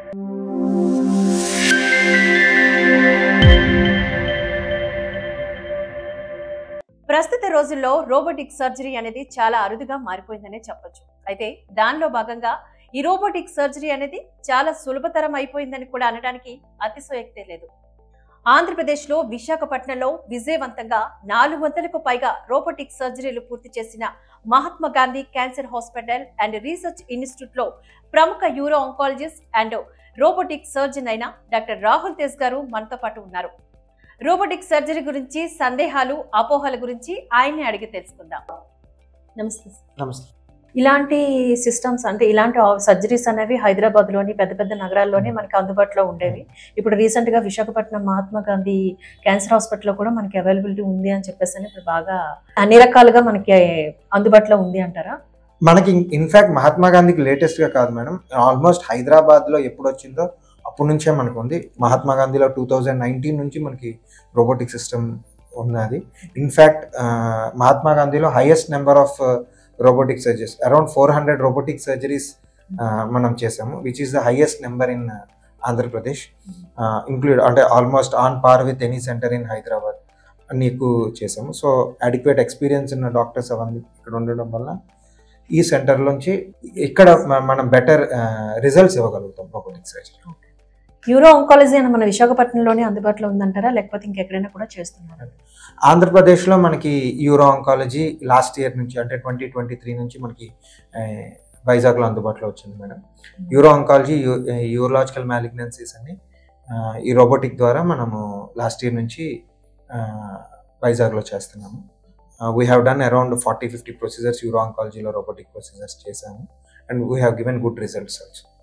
ప్రస్తుత రోజుల్లో robotic surgery అనేది చాలా అరుదుగా మారిపోయిందనే చెప్పొచ్చు. అయితే దానిలో భాగంగా ఈ రోబోటిక్ సర్జరీ అనేది చాలా సులభతరం అయిపోయిందని కూడా అనడానికి అతిశయోక్తే లేదు. ఆంధ్రప్రదేశ్లో విశాఖపట్నంలో విజయవంతంగా 400కు పైగా రోబోటిక్ సర్జరీలు పూర్తి చేసిన Mahatma Gandhi cancer hospital and research institute లో ప్రముఖ uro oncologist and robotic surgeon అయిన డాక్టర్ రాహుల్ తేజ్ గారు మనతో పాటు ఉన్నారు. రోబోటిక్ సర్జరీ గురించి సందేహాలు, అపోహల గురించి ఆయన్ని అడిగి తెలుసుకుందాం. నమస్తే. నమస్తే. ఇలాంటి సిస్టమ్స్ అంటే ఇలాంటి సర్జరీస్ అనేవి హైదరాబాద్ లోని పెద్ద పెద్ద నగరాల్లోనే మనకి అందుబాటులో ఉండేవి. ఇప్పుడు రీసెంట్ గా విశాఖపట్నం మహాత్మా గాంధీ క్యాన్సర్ హాస్పిటల్ లో కూడా మనకి అవైలబిలిటీ ఉంది అని చెప్పేసి ఇప్పుడు బాగా అన్ని రకాలుగా మనకి అందుబాటులో ఉంది అంటారా? మనకి ఇన్ఫాక్ట్ మహాత్మా గాంధీకి లేటెస్ట్ గా కాదు మేడం, ఆల్మోస్ట్ హైదరాబాద్ లో ఎప్పుడు వచ్చిందో అప్పటి నుంచే మనకు ఉంది. మహాత్మా గాంధీలో 2019 నుంచి మనకి రోబోటిక్ సిస్టమ్ ఉన్నది. ఇన్ఫాక్ట్ మహాత్మా గాంధీలో highest number of robotic surgeries, around 400 robotic surgeries మనం చేసాము, which is the highest number in Andhra Pradesh. Include అంటే almost on par with any centre in Hyderabad నీకు చేసాము. సో అడిక్వేట్ ఎక్స్పీరియన్స్ ఉన్న డాక్టర్స్ అవన్నీ ఇక్కడ ఉండడం వల్ల ఈ సెంటర్లోంచి ఇక్కడ మనం బెటర్ రిజల్ట్స్ ఇవ్వగలుగుతాం రోబోటిక్ సర్జరీ. యూరో ఆంకాలజీ అని మన విశాఖపట్నంలోనే అందుబాటులో ఉందంటారా, లేకపోతే ఇంకెక్కడైనా కూడా చేస్తున్నారు? ఆంధ్రప్రదేశ్లో మనకి యూరో ఆంకాలజీ లాస్ట్ ఇయర్ నుంచి అంటే 2023 నుంచి మనకి వైజాగ్లో అందుబాటులో వచ్చింది madam. Uro oncology, urological malignancies అని ఈ రోబోటిక్ ద్వారా మనము లాస్ట్ ఇయర్ నుంచి వైజాగ్లో చేస్తున్నాము. We have done around 40-50 procedures uro ఆంకాలజీలో రోబోటిక్ ప్రొసీజర్స్ చేసాము, and we have given good results also.